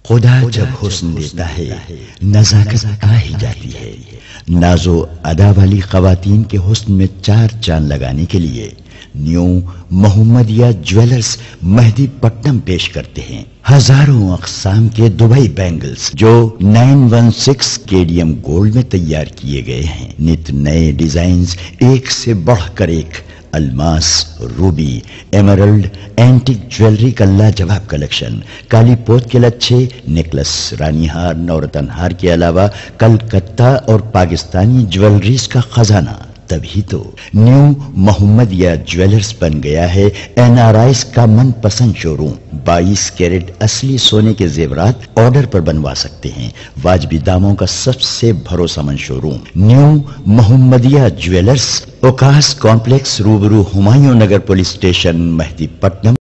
खुदा जब हुस्न देता है नजाकत आ ही जाती है। नाजो अदा वाली खवातीन के हुस्न में चार चांद लगाने के लिए न्यू मोहम्मदिया ज्वेलर्स मेहदीपट्टनम पेश करते हैं हजारों अक़साम के दुबई बैंगल्स जो 916 केडियम गोल्ड में तैयार किए गए हैं। नित नए डिजाइन्स, एक से बढ़कर एक अलमास, रूबी, एमरल्ड, एंटिक ज्वेलरी का लाजवाब कलेक्शन, काली पोत के लच्छे, नेकलेस, रानी हार, नवरत्न हार के अलावा कलकत्ता और पाकिस्तानी ज्वेलरीज का खजाना। तभी तो न्यू मोहम्मदिया ज्वेलर्स बन गया है एनआरआईज का मनपसंद शोरूम। 22 कैरेट असली सोने के जेवरात ऑर्डर पर बनवा सकते हैं। वाजबी दामों का सबसे भरोसेमंद showroom new Mohammadia jewellers, Okas complex, रूबरू हुमायूं नगर पुलिस स्टेशन, मेहदीपट्टनम।